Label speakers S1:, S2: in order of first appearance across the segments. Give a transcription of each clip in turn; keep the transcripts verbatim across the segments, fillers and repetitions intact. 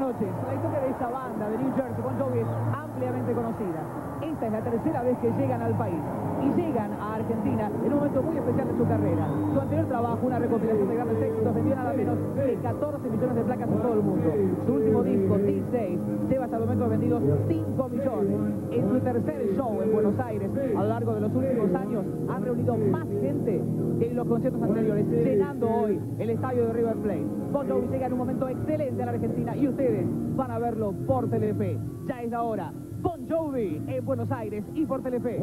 S1: noches. La historia de esta banda de New Jersey, Bon Jovi, es ampliamente conocida. Esta es la tercera vez que llegan al país y llegan a Argentina en un momento muy especial de su carrera. Su anterior trabajo, una recopilación de grandes éxitos, vendió nada menos que catorce millones de placas en todo el mundo. Su último disco, These Days, lleva hasta el momento vendidos cinco millones. En su tercer show en Buenos Aires, a lo largo de los últimos años, han reunido más gente que en los conciertos anteriores, llenando hoy el estadio de River Plate. Bon Jovi llega en un momento excelente a la Argentina y ustedes van a verlo por Telefe. Ya es la hora. Bon Jovi en Buenos Aires y por Telefe.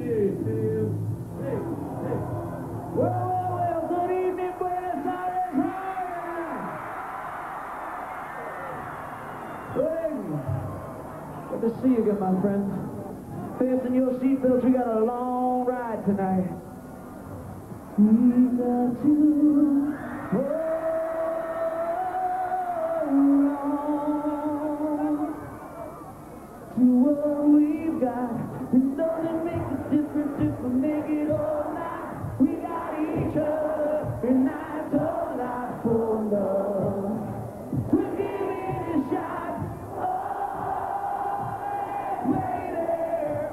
S2: Good to see you again, my friend. Fasten your seatbelts, we got a long ride tonight. We got to hold on to what we've got. It doesn't make a difference if we make it or not. We got each other, and I don't like for love. We'll give it a shot. Oh, later.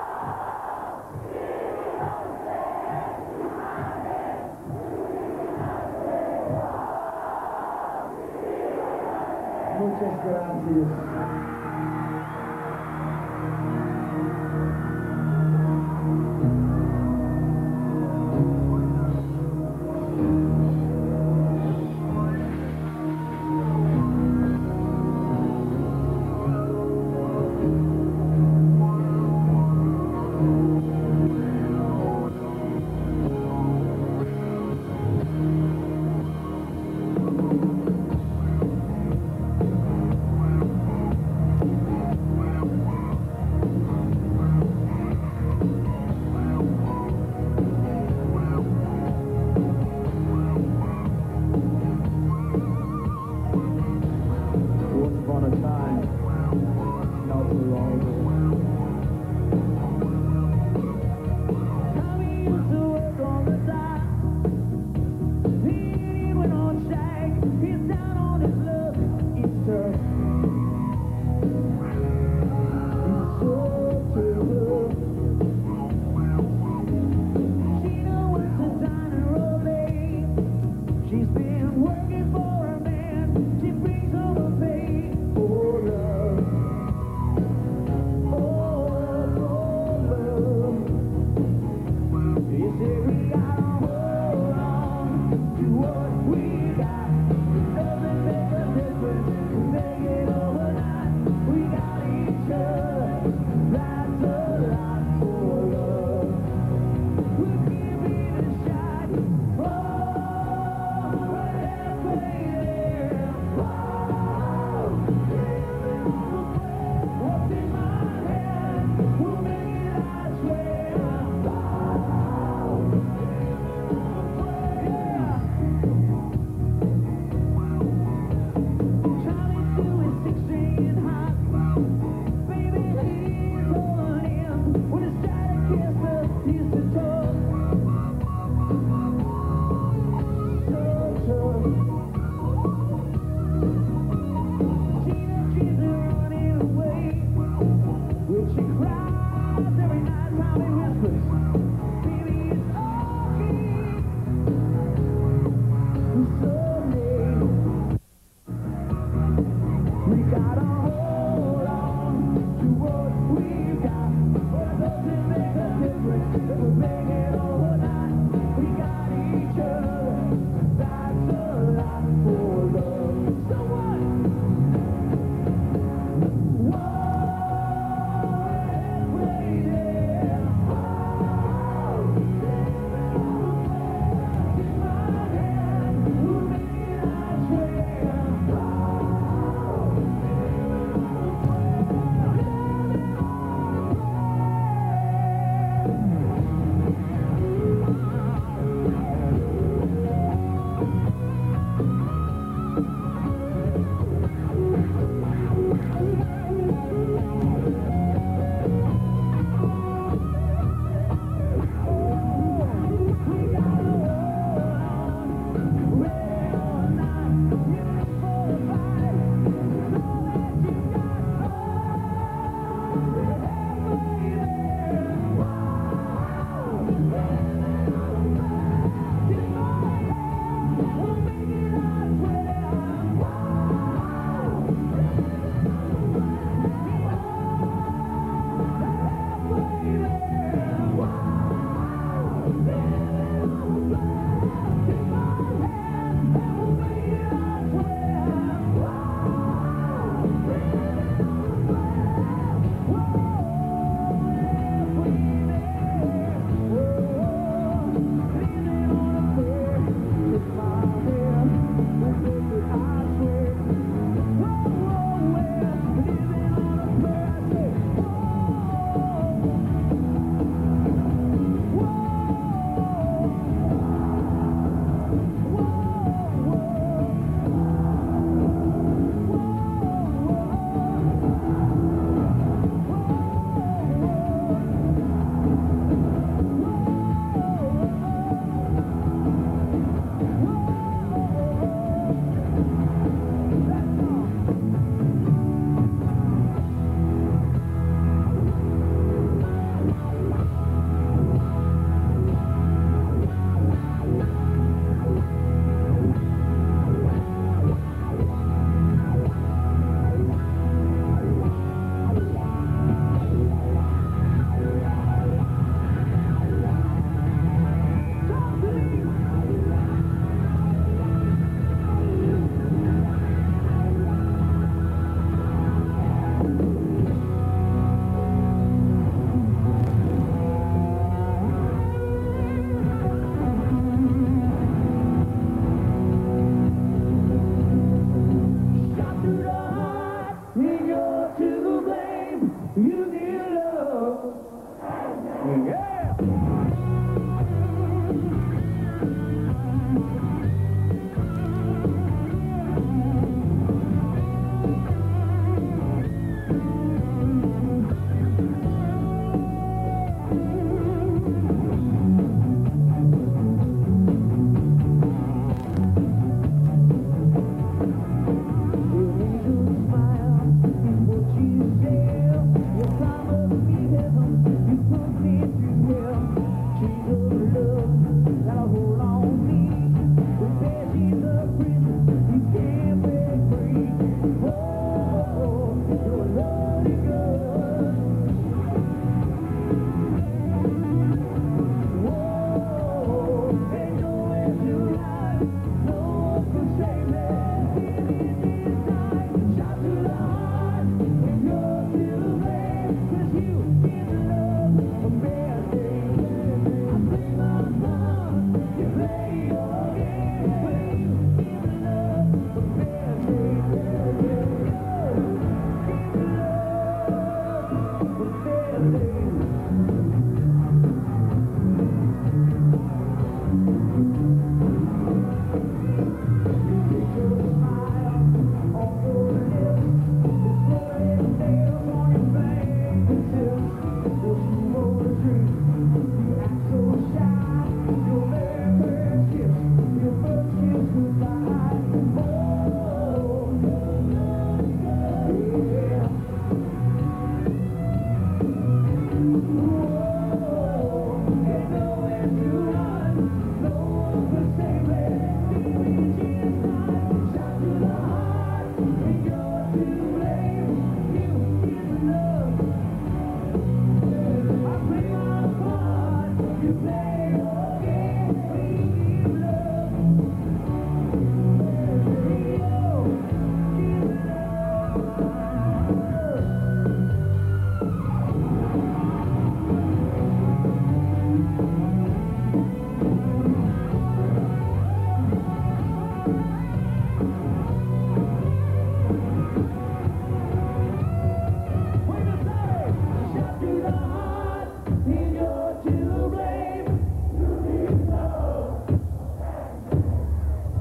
S2: Muchas gracias.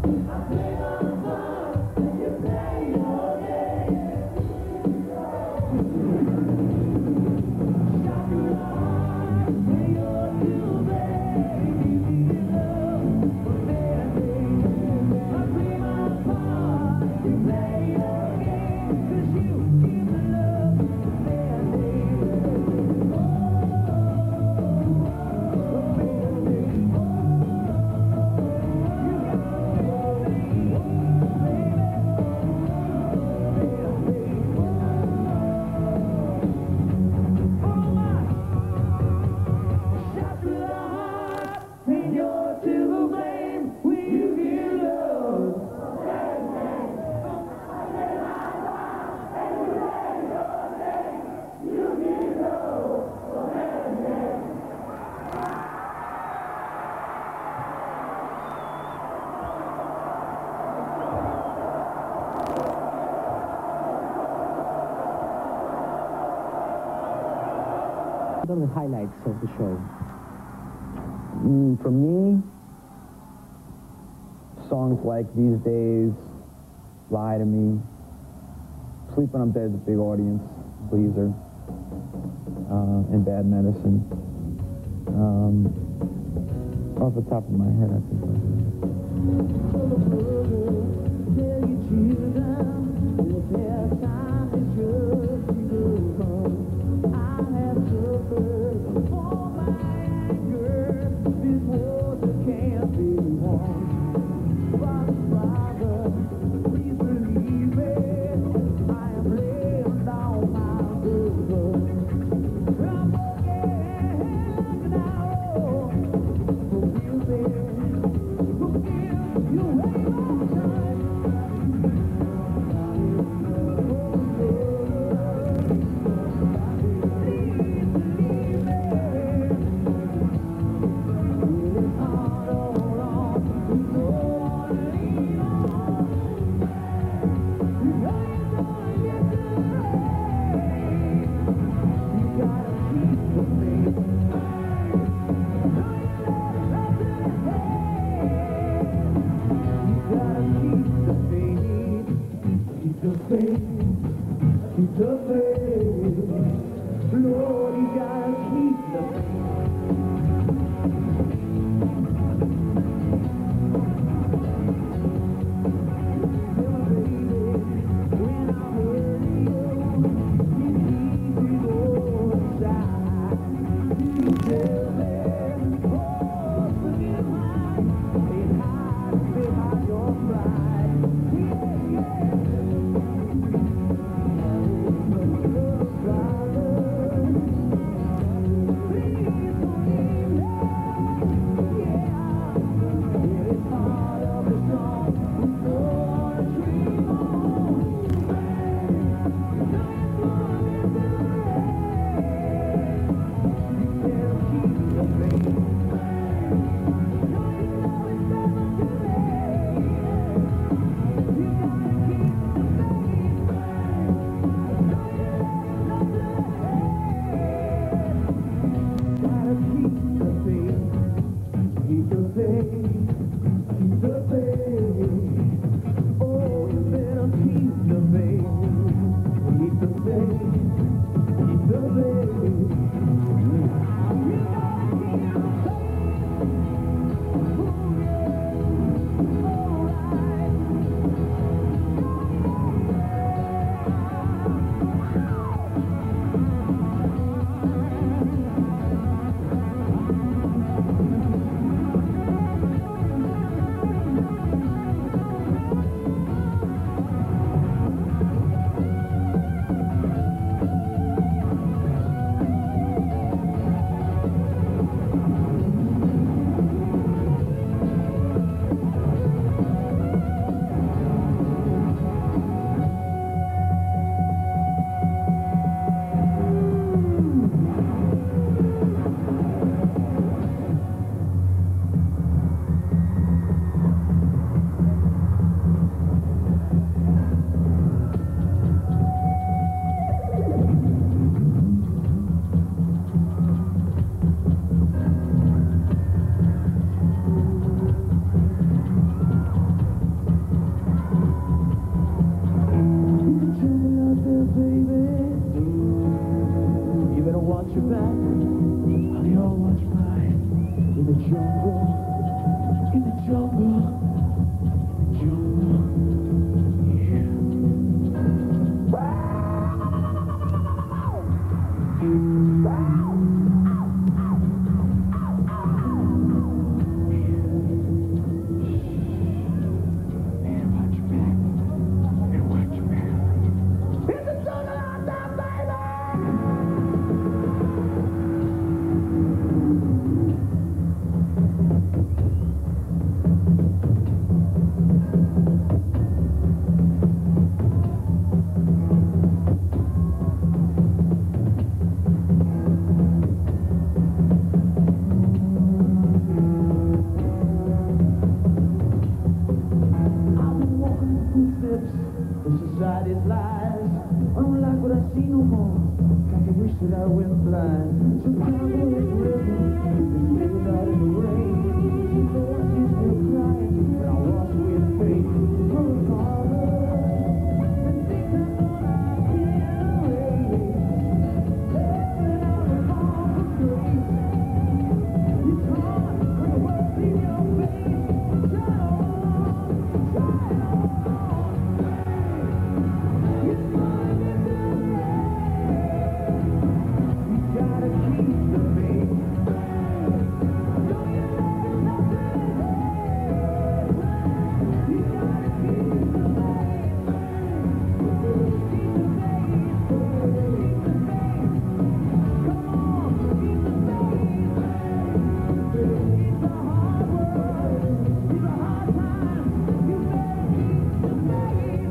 S3: What are the highlights of the show?
S4: Mm, for me, songs like These Days, Lie to Me, Sleep When I'm Dead is a big audience, Bleezer, uh, and Bad Medicine. Um, off the top of my head, I think those
S2: lips, the society's lies. I don't like what I see no more, like I wish that I went blind. Sometimes I wish forever, it's laid out in the rain. Lord, she's still crying, but I wash away the pain. Oh, Father, the things I thought I can't erase. Heaven, I was born for grace. It's hard when the world's in your face. Try on, try on. It's gonna get better. You gotta keep the faith. Don't you let nothing hurt. You gotta keep the faith. Keep the faith. Keep the faith. Come on, keep the faith. It's a hard world. It's a hard time. You better keep the faith.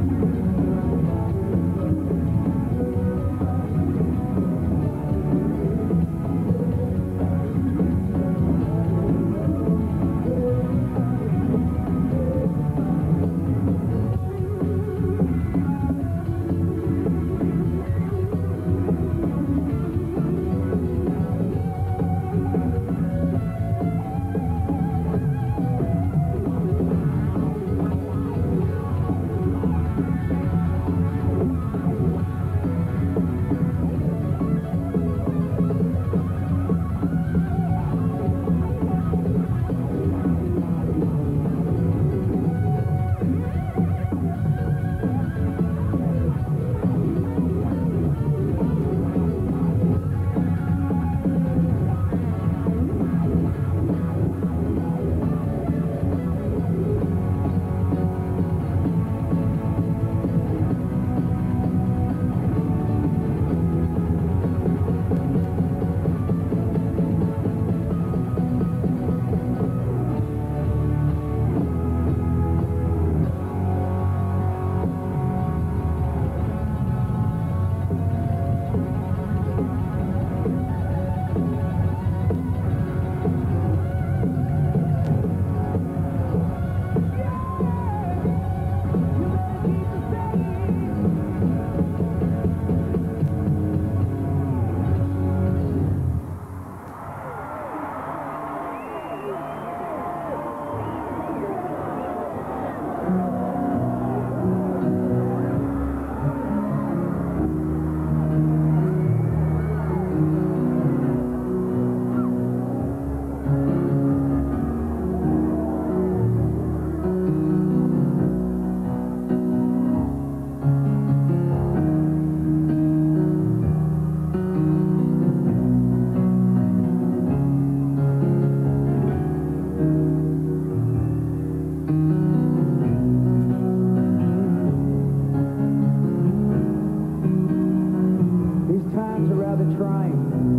S2: These times are rather trying.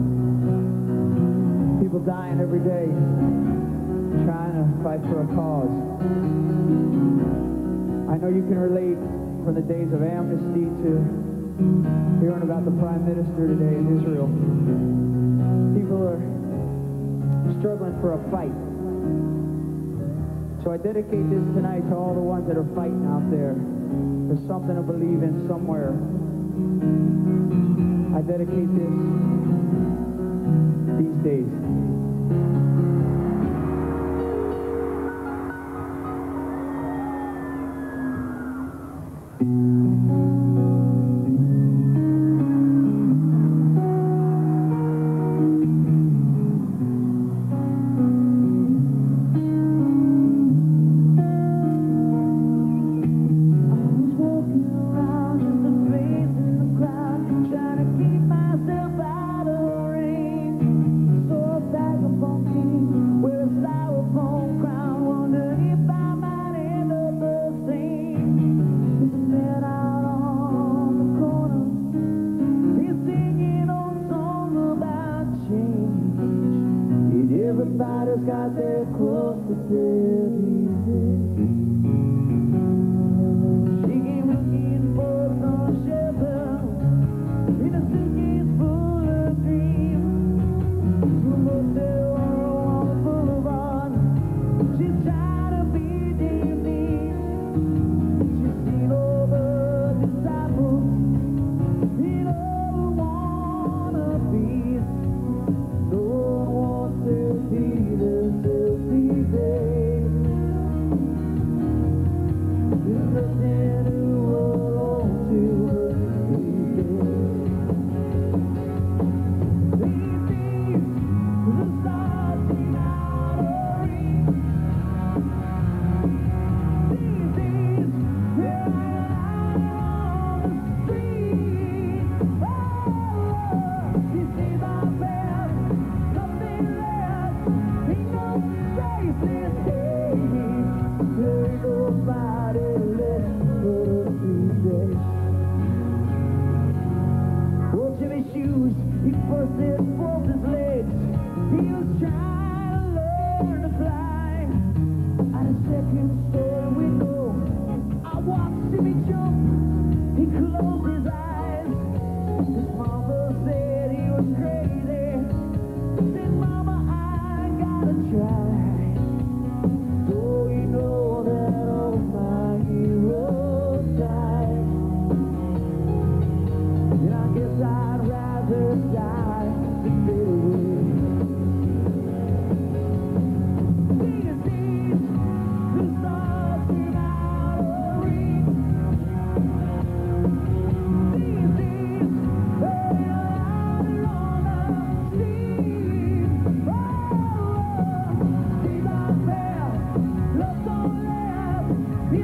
S2: People dying every day, trying to fight for a cause. I know you can relate from the days of amnesty to hearing about the Prime Minister today in Israel. People are struggling for a fight. So I dedicate this tonight to all the ones that are fighting out there. There's something to believe in somewhere. I dedicate this these days. Everybody's got their cross to bear these days. She came looking for some shelter in a suitcase full of dreams. From a hotel on the boulevard, she's trying to be Daisy. She's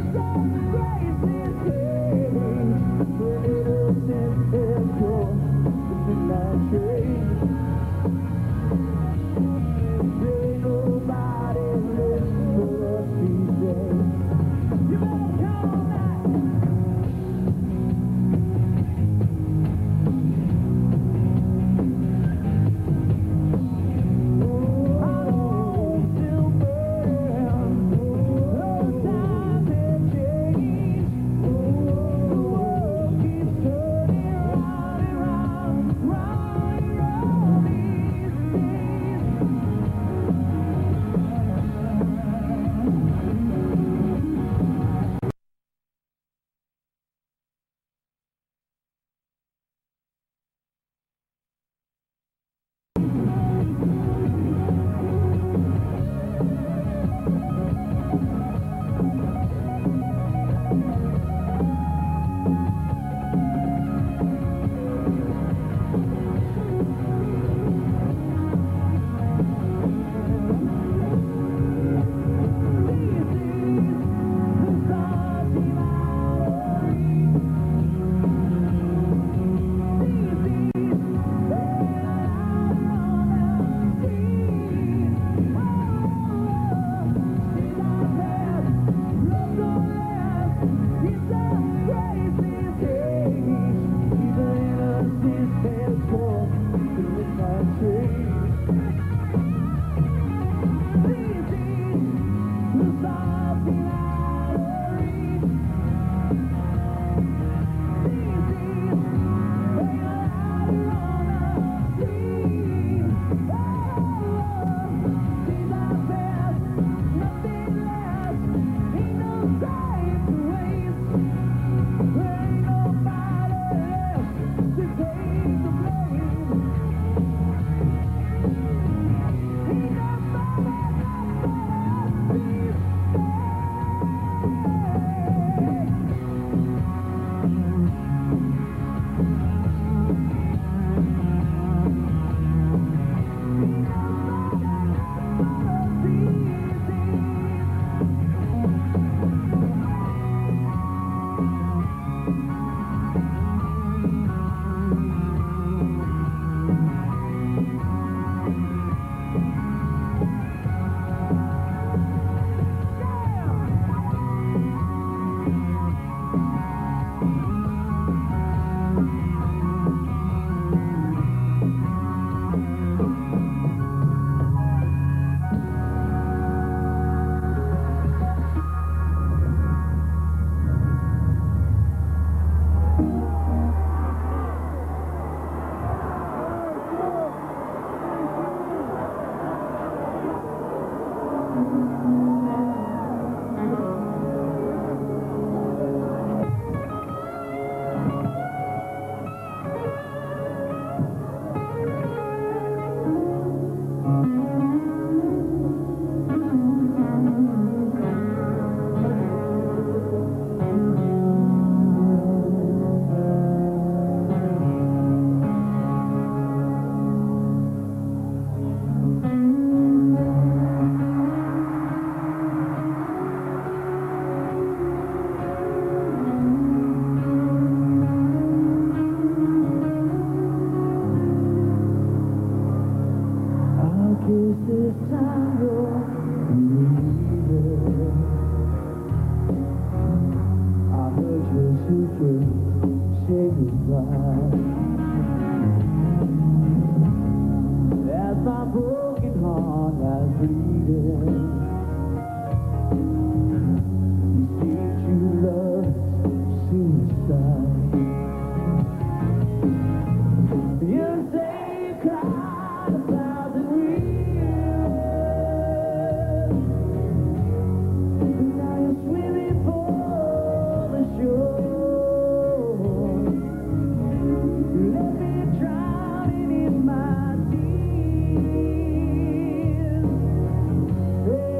S2: Hey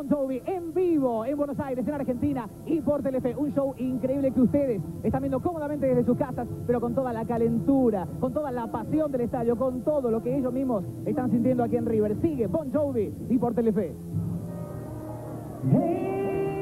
S1: Bon Jovi en vivo en Buenos Aires, en Argentina y por Telefe. Un show increíble que ustedes están viendo cómodamente desde sus casas, pero con toda la calentura, con toda la pasión del estadio, con todo lo que ellos mismos están sintiendo aquí en River. Sigue Bon Jovi y por Telefe.
S2: Hey.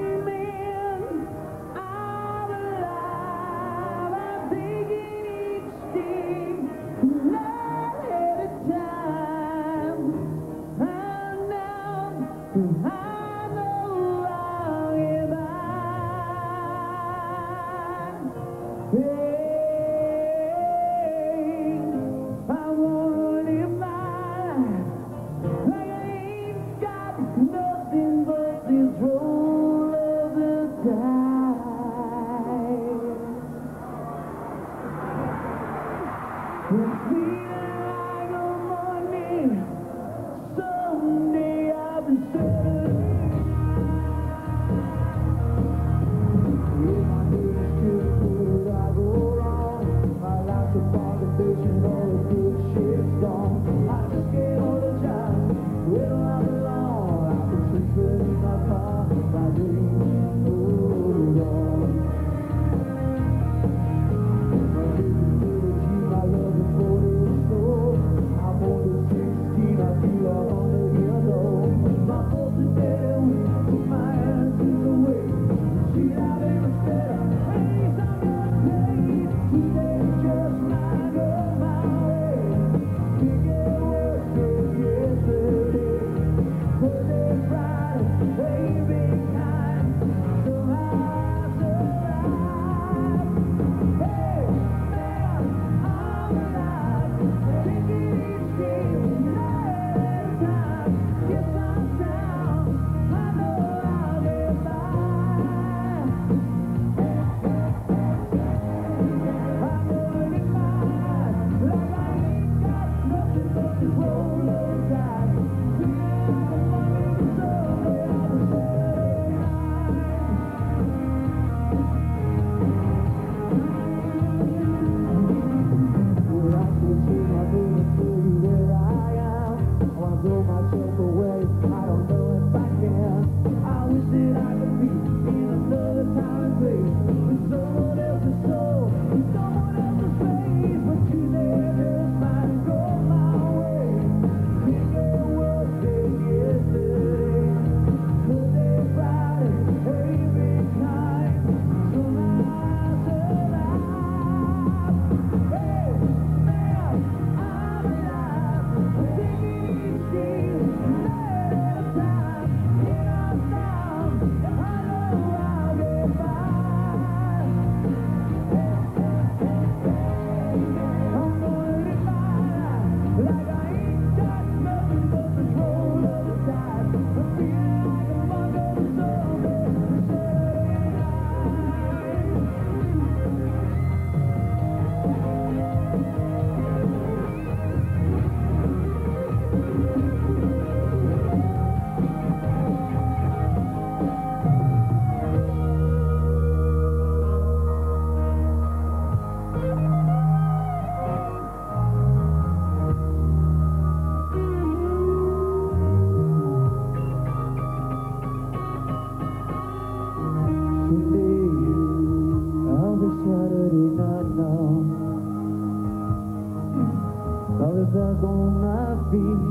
S2: Back on my feet,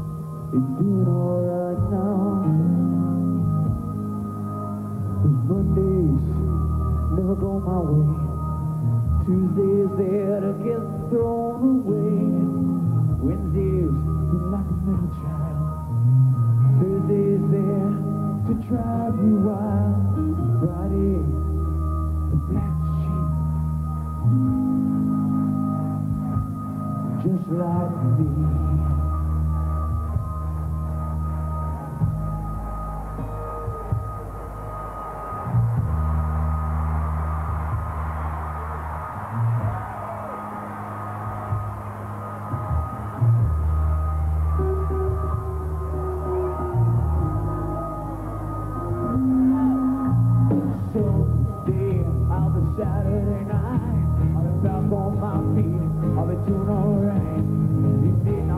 S2: it's doing alright now. Cause Mondays never go my way. Tuesdays there to get thrown away. Wednesdays feel like a middle child. Thursdays there to drive you wild. Friday, the black sheep. Just like me. Someday, I'll be Saturday night. I'll be back on my feet. I'll be doing alright. You did not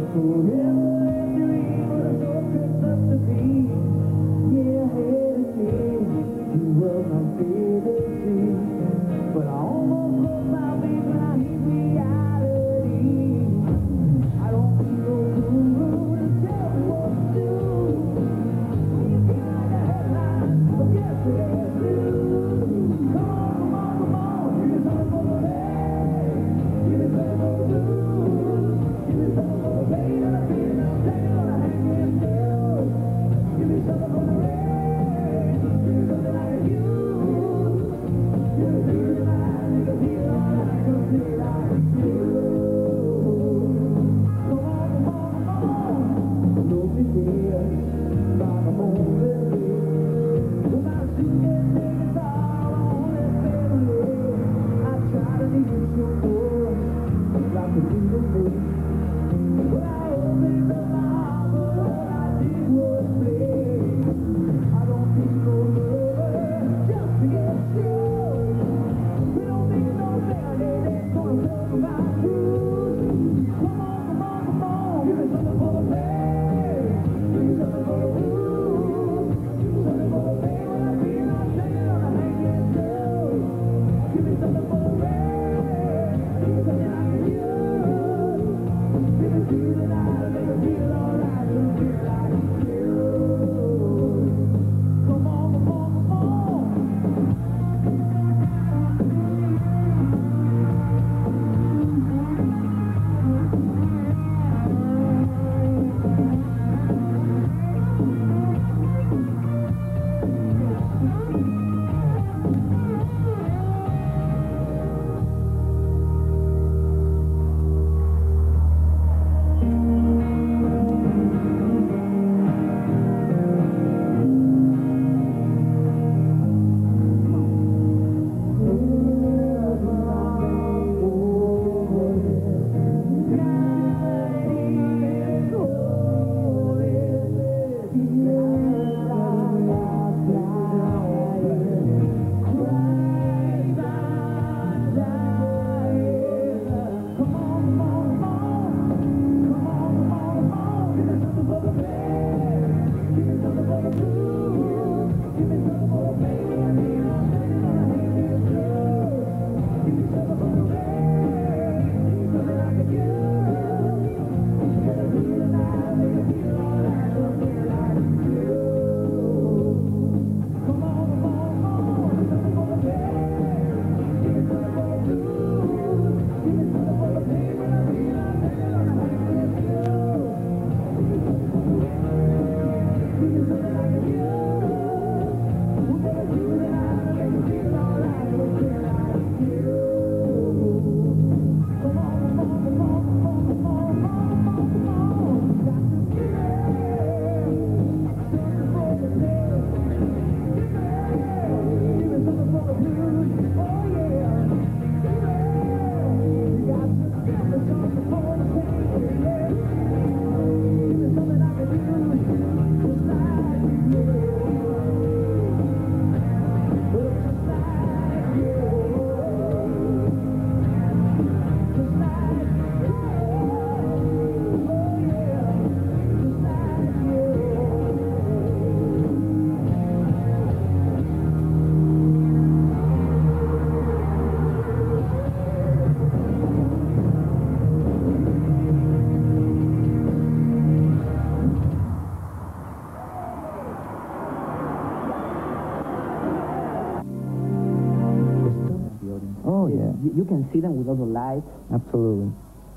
S3: You, you can see them with all the lights.
S4: Absolutely.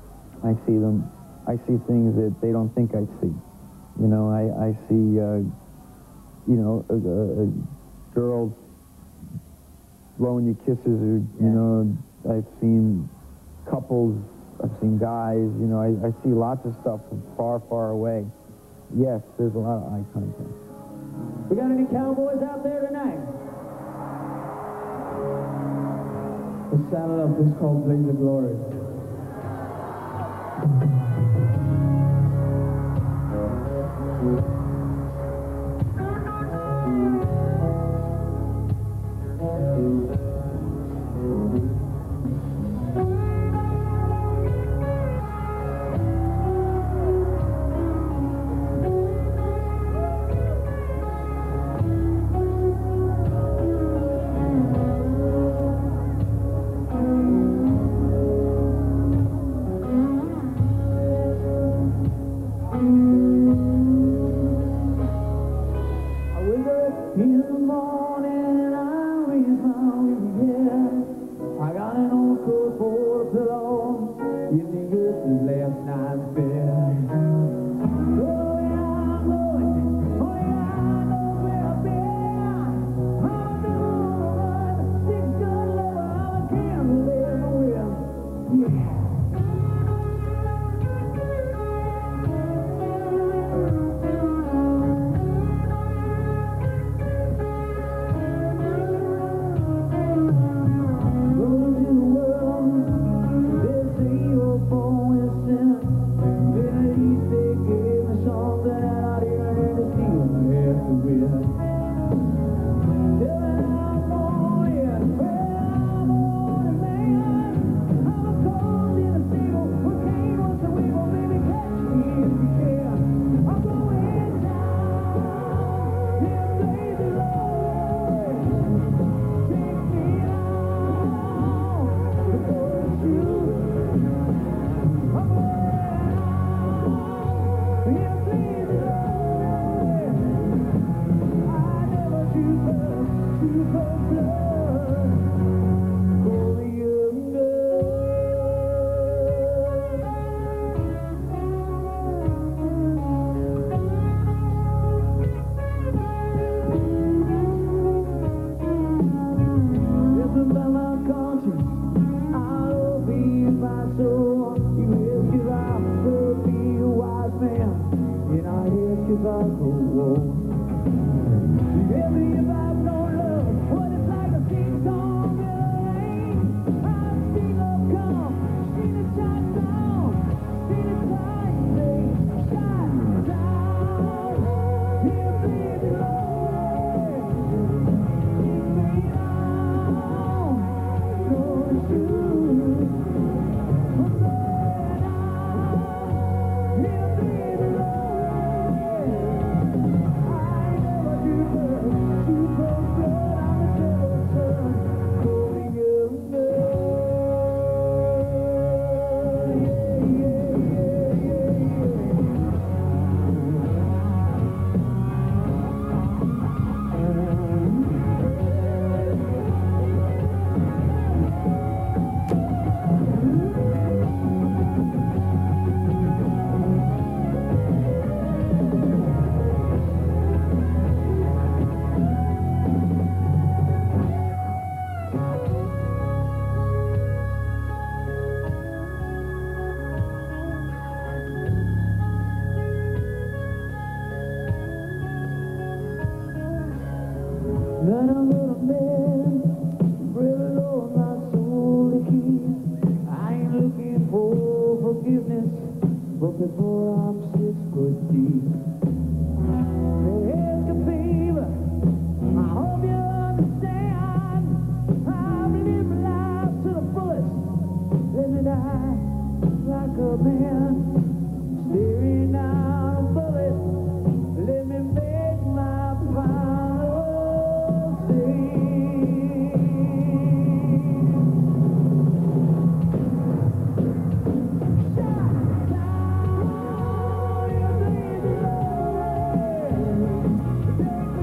S4: I see them. I see things that they don't think I see. You know, I, I see, uh, you know, a, a, a girl blowing you kisses, or, you
S3: Yeah.
S4: know, I've seen couples, I've seen guys, you know, I, I see lots of stuff from far, far away. Yes, there's a lot of eye contact.
S1: We got any cowboys out there tonight?
S2: Let's saddle up. This is called Blaze of Glory. Then a little man, really low on my soul to keep. I ain't looking for forgiveness, but before I'm six foot deep. Escape, I hope you understand. I've lived life to the fullest. Let me die like a man, staring out a bullet. Let me make my final. Shut down, you baby.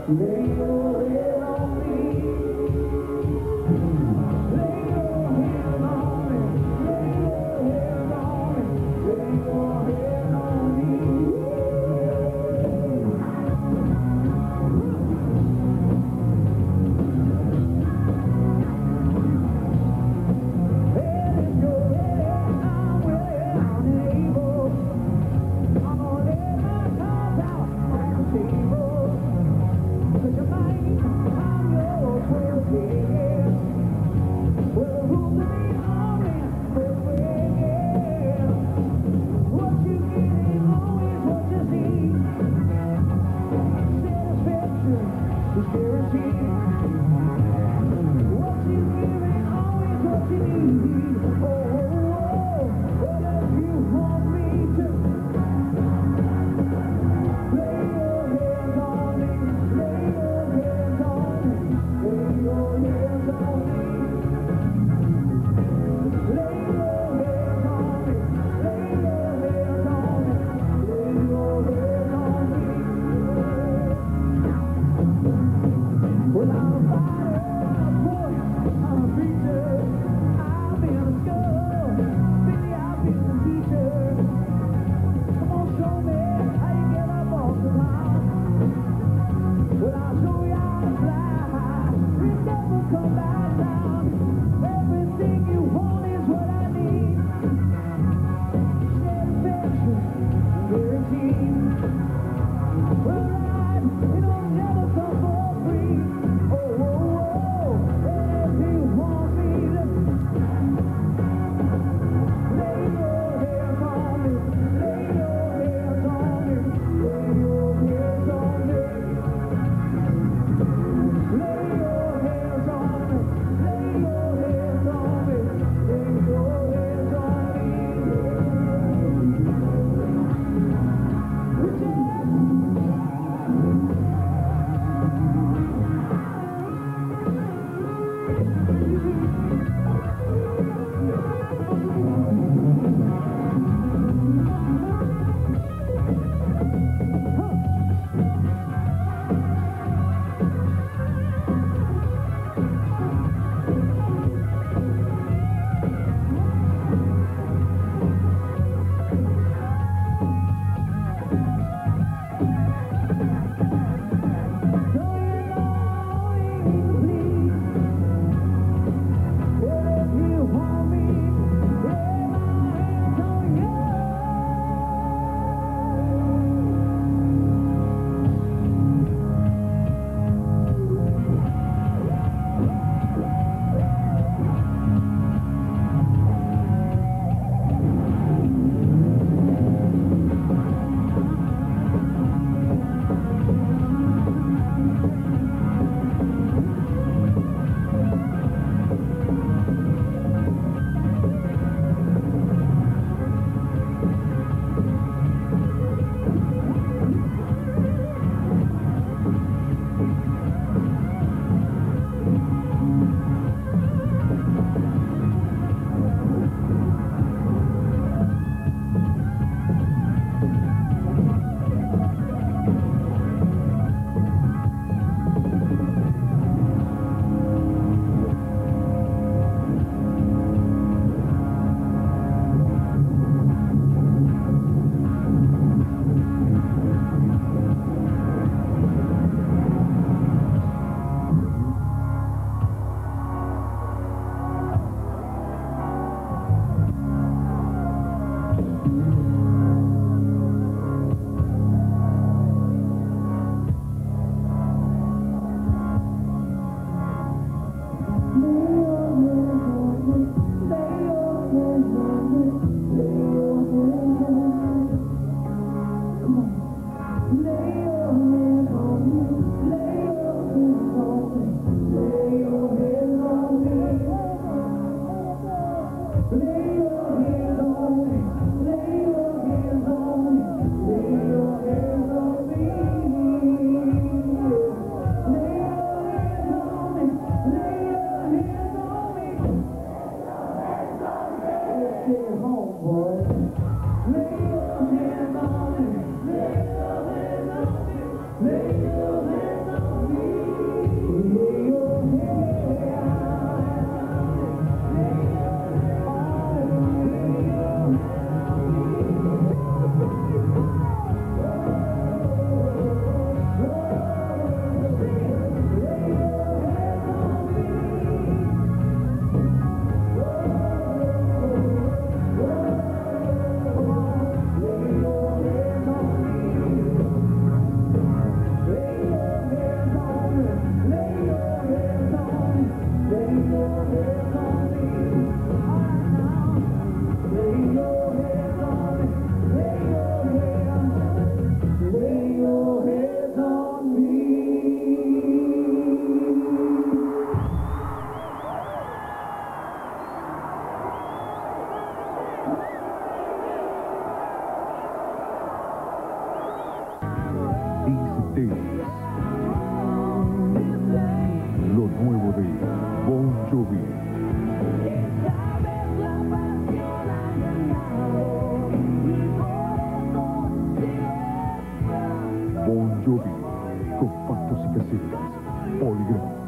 S2: Lay your head on me. Lay your head on me. Lay your head on me. Lay your head on me. Head is your head. I'm willing, I'm able. I'm gonna lay my cards out on the table. Cause you're mine, I'm yours, we're okay. Well, the rules of the army, we're waiting. What you get ain't always what you see. Satisfaction is guaranteed. What you give ain't always what you need. Oh, oh, oh, what if you want me to? Lay your hands on me, lay your hands on me, lay your hands on me. Lay your hands on me, lay your hands on me, lay your hands on me. Well, I'm a fighter, I'm a boy, I'm a preacher, I've been a skull.
S5: nuevo de Bon Jovi. Bon Jovi, compactos y casetas, Polygram.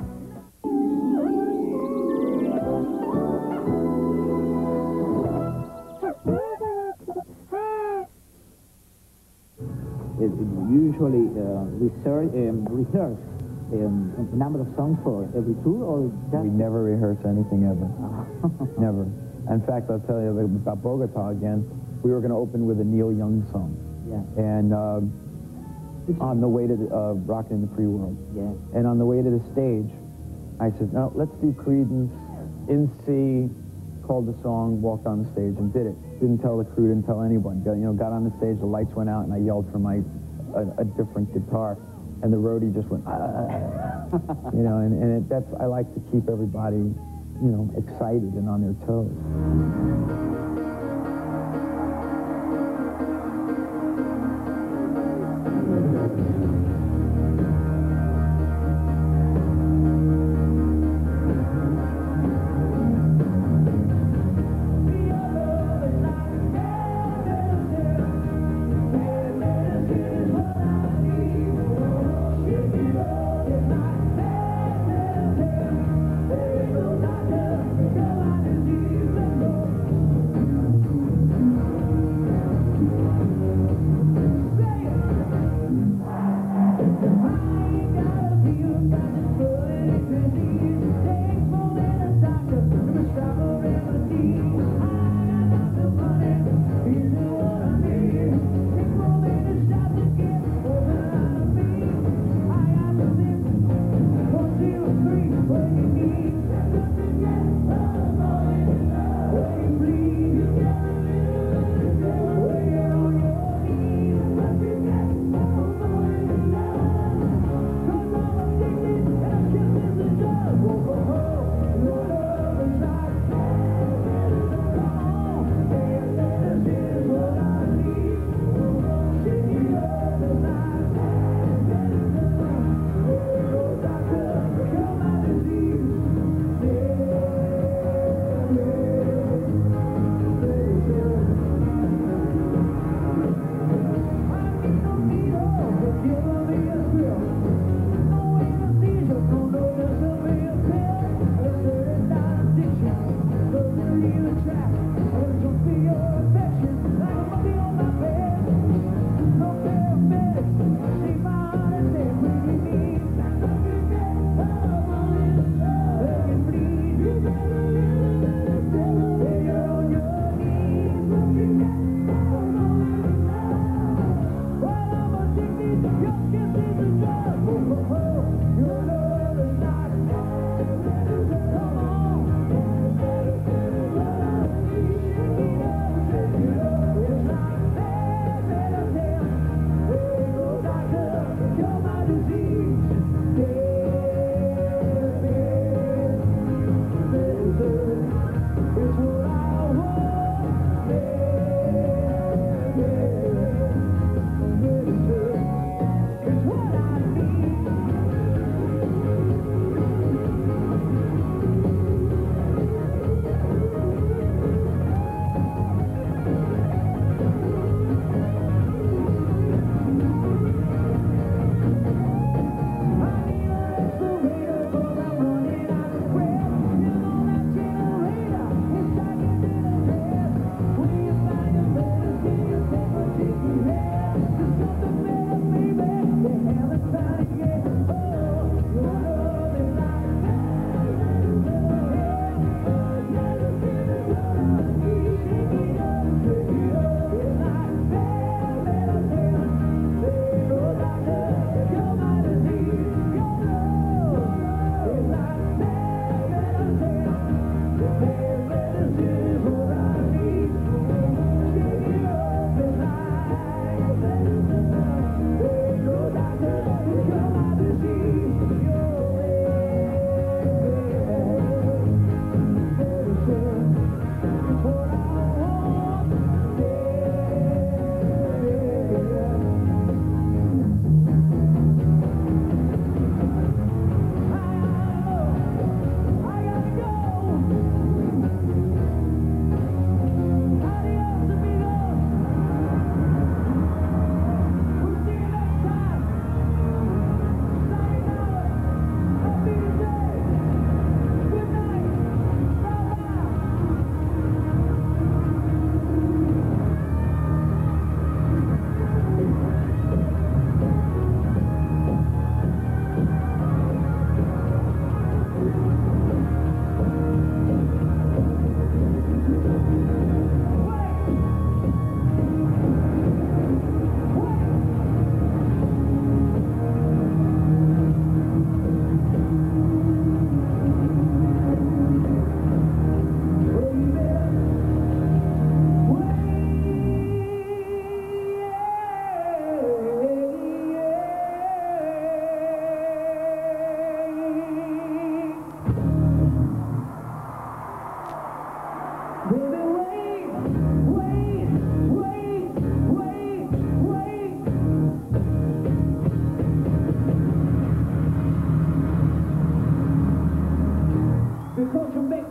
S3: It, it usually uh, research, um, rehearse um, a number of songs for every tour, or just...
S4: We never rehearse anything ever. Never. In fact, I'll tell you about Bogota again. We were going to open with a Neil Young song.
S3: Yeah.
S4: And uh, on the way to the, uh, Rockin' in the Free World.
S3: Yeah.
S4: And on the way to the stage, I said, no, let's do Creedence in C, called the song, walked on the stage and did it. Didn't tell the crew, didn't tell anyone. Got, you know, got on the stage, the lights went out, and I yelled for my a, a different guitar, and the roadie just went, ah. You know, and, and it, that's, I like to keep everybody, you know, excited and on their toes.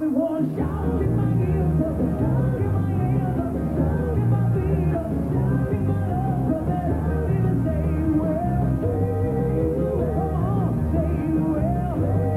S2: everyone shout, get my heels up, get my hands up, get my feet up, get my love up, and I say well, come on, say well,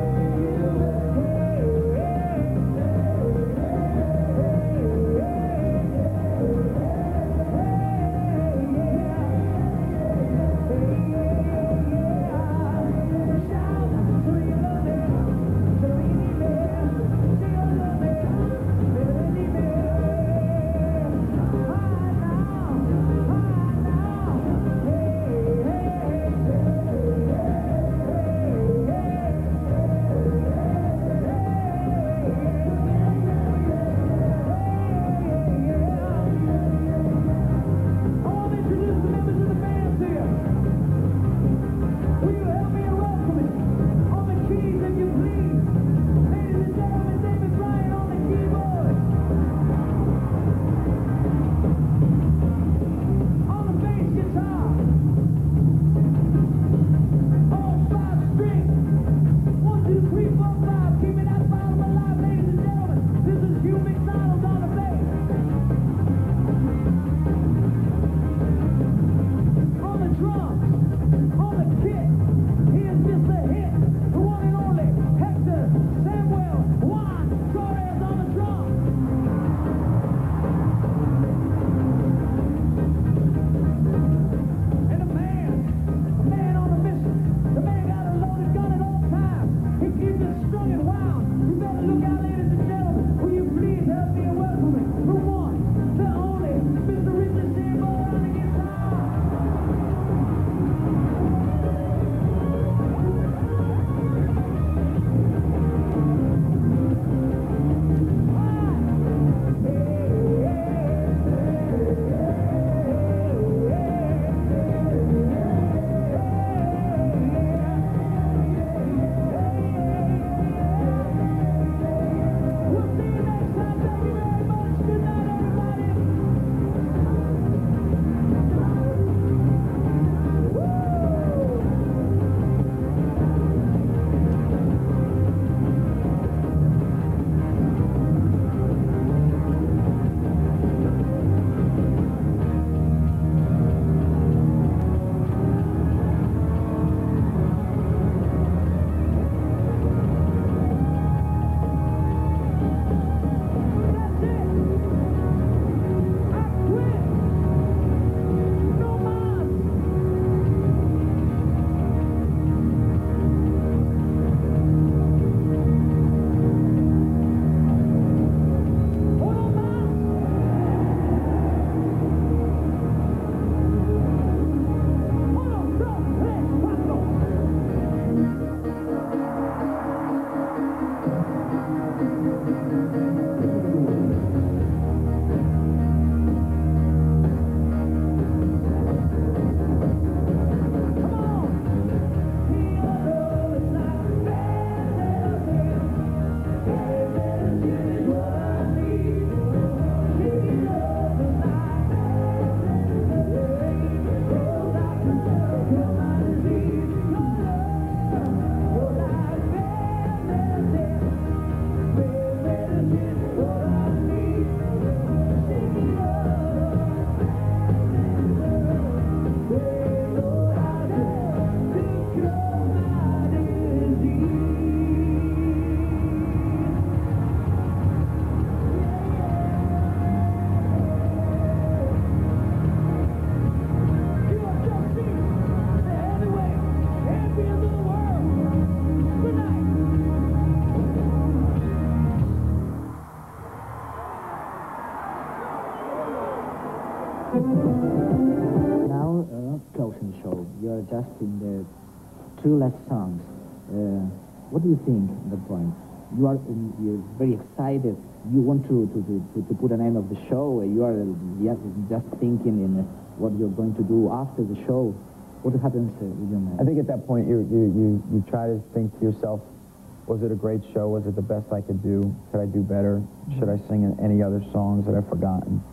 S3: Now, uh, closing show. You're just in the two last songs. Uh, what do you think at that point? You are um, you're very excited. You want to, to, to, to put a name of the show. You are uh, just thinking in what you're going to do after the show. What happens uh, with your man?
S4: I think at that point you, you, you, you try to think to yourself, was it a great show? Was it the best I could do? Could I do better? Should I sing any other songs that I've forgotten?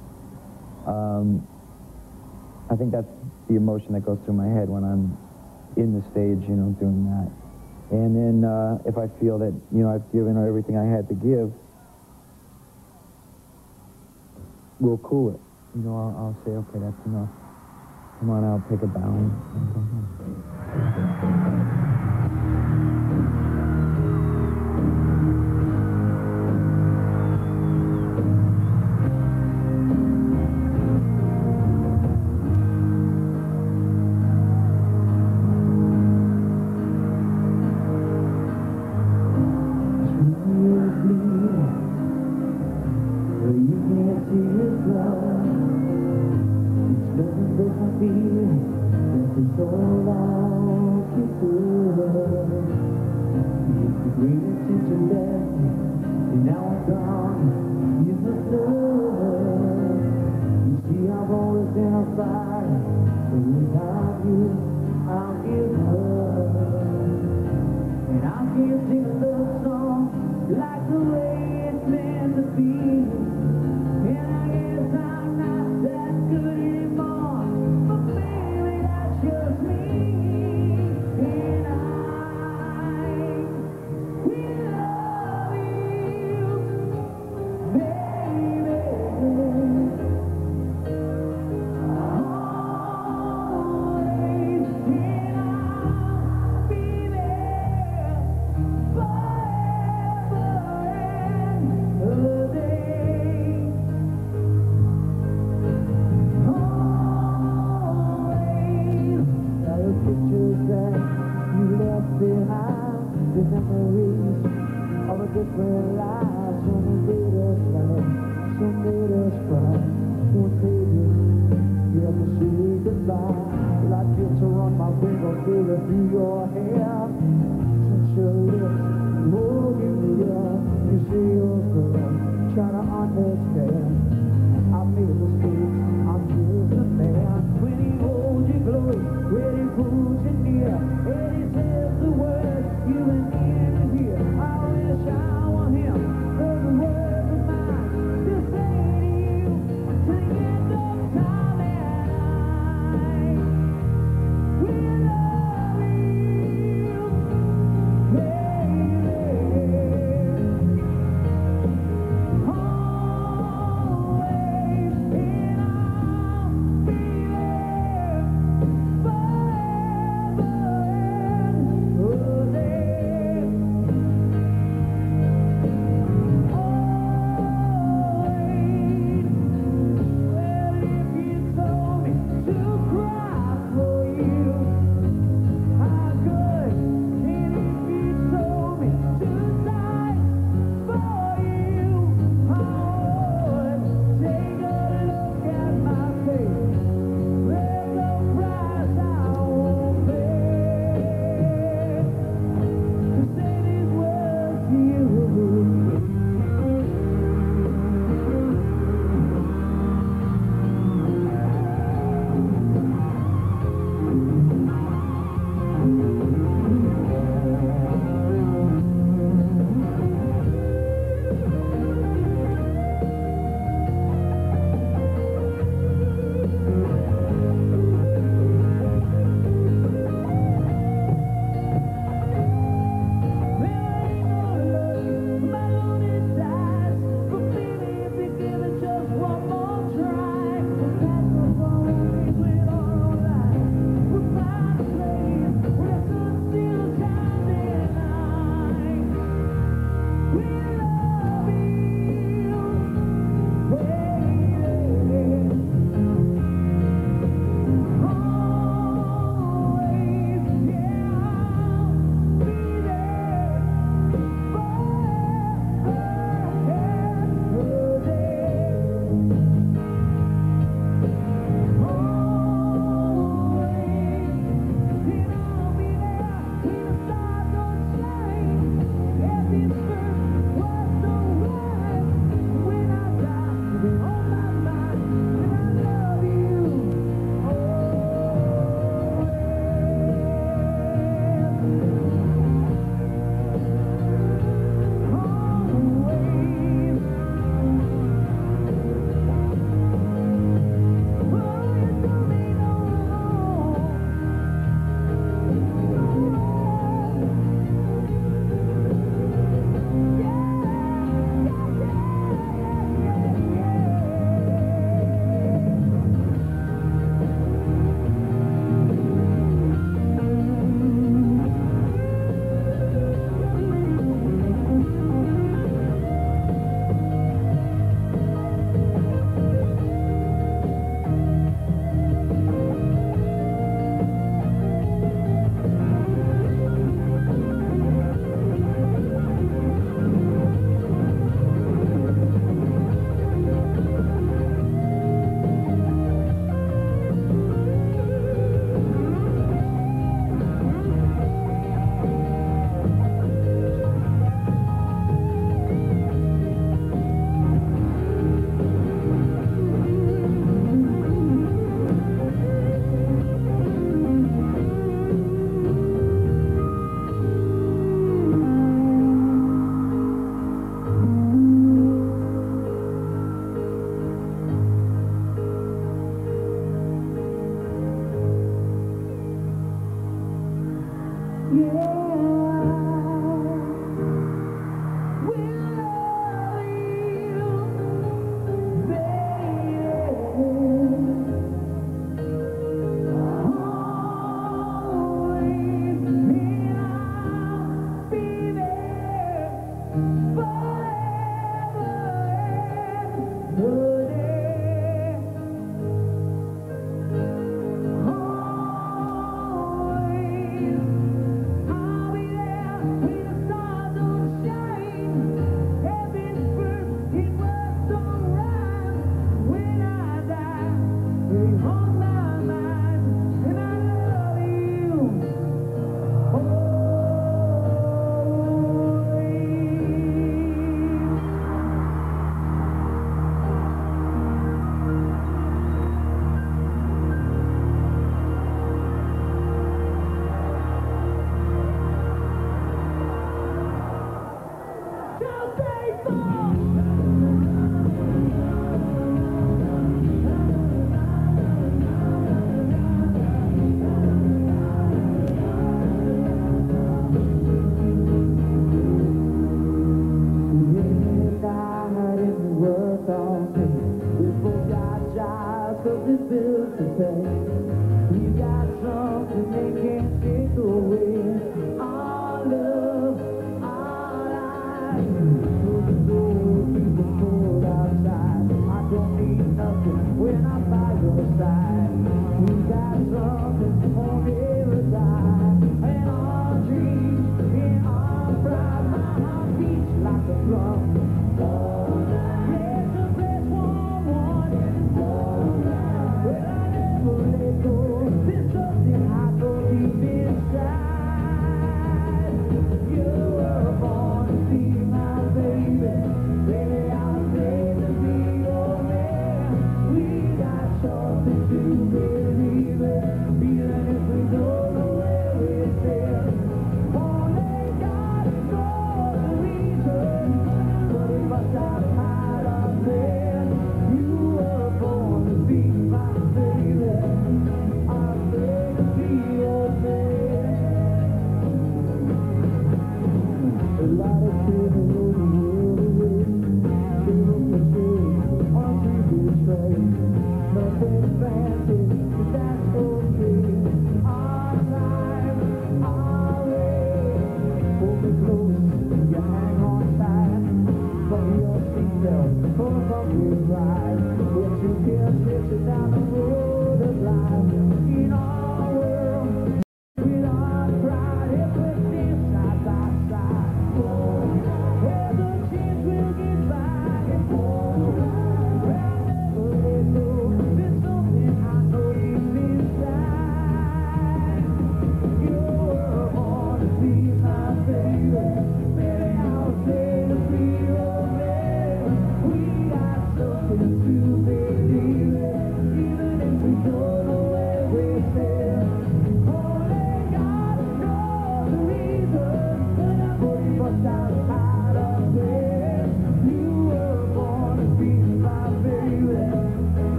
S4: Um, I think that's the emotion that goes through my head when I'm in the stage, you know, doing that. And then uh, if I feel that, you know, I've given everything I had to give, we'll cool it. You know, I'll, I'll say, okay, that's enough. Come on out, take a bow, and go home.
S2: We love you.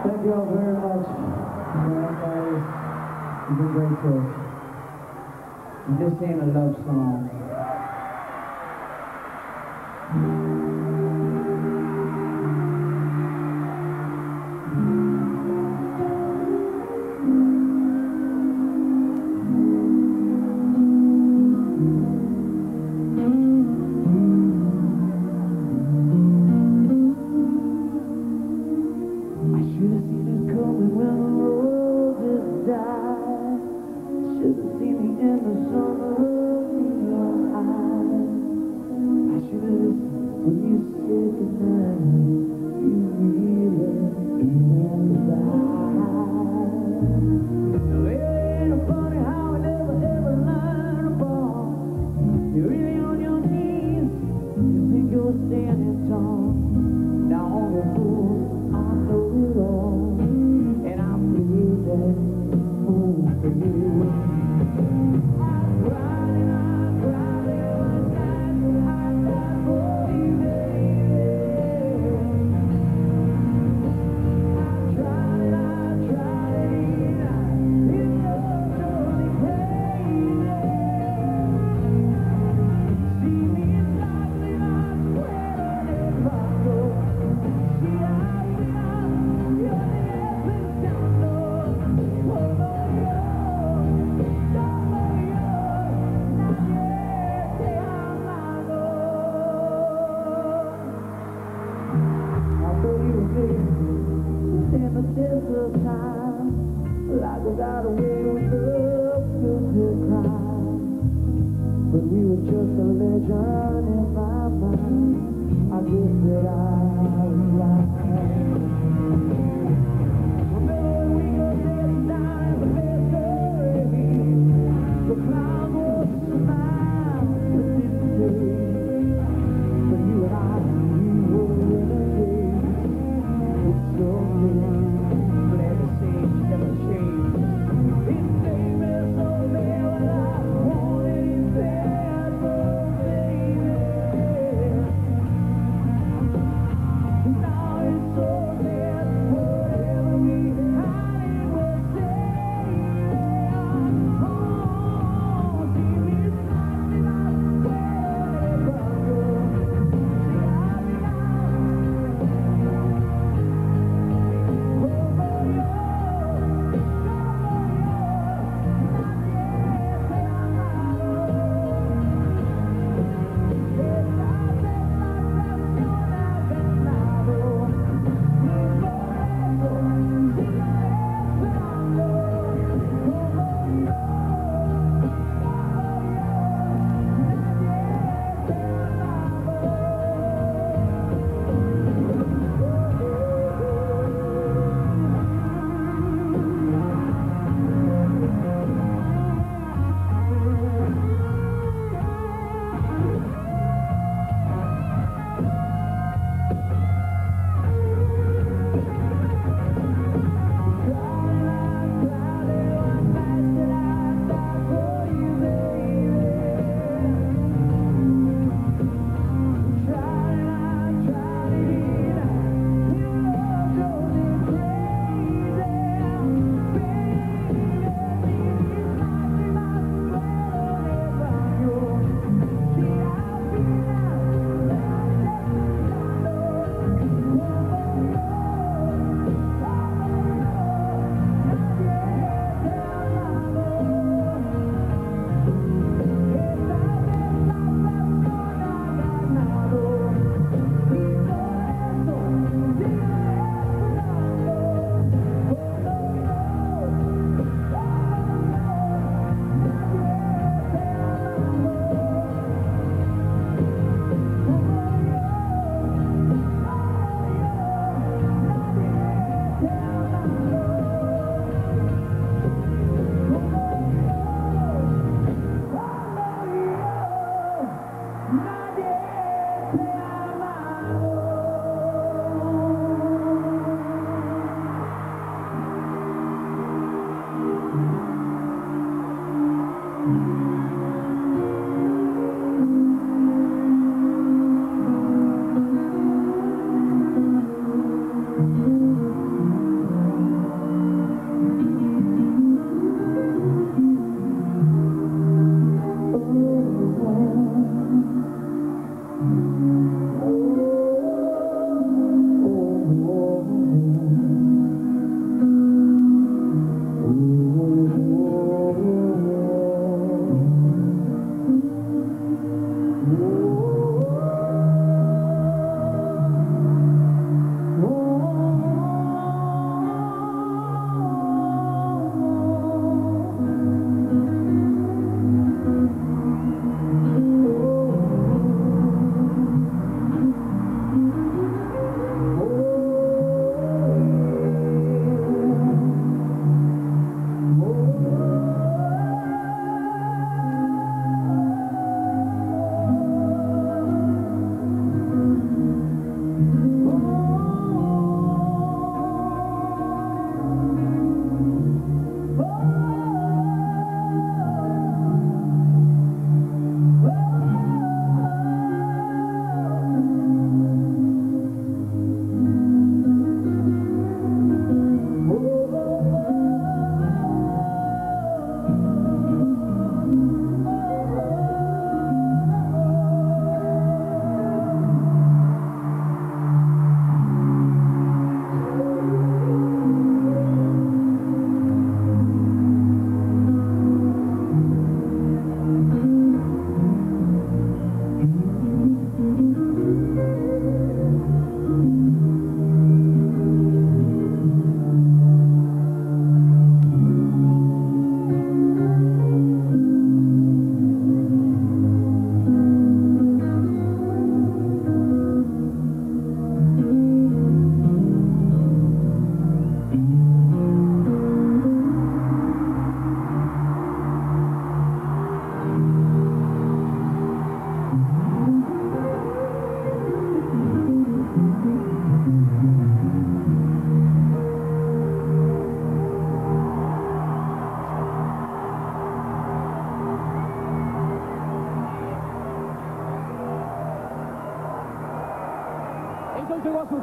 S2: Thank you all very much. You've been great to us. And this ain't a love song.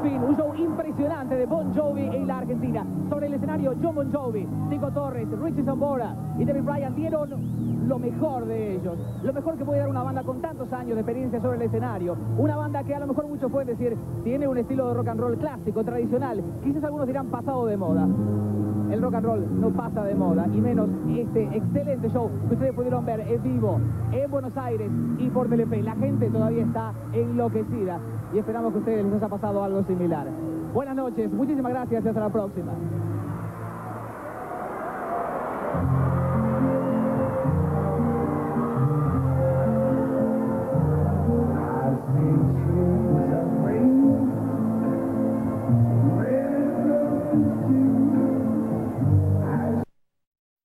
S1: fin, un show impresionante de Bon Jovi en la Argentina. Sobre el escenario, John Bon Jovi, Tico Torres, Richie Sambora y David Bryan dieron lo mejor de ellos. Lo mejor que puede dar una banda con tantos años de experiencia sobre el escenario. Una banda que a lo mejor muchos pueden decir tiene un estilo de rock and roll clásico, tradicional. Quizás algunos dirán pasado de moda. El rock and roll no pasa de moda, y menos este excelente show que ustedes pudieron ver en vivo en Buenos Aires y por Telefe. La gente todavía está enloquecida y esperamos que a ustedes les haya pasado algo similar. Buenas noches, muchísimas gracias y hasta la próxima.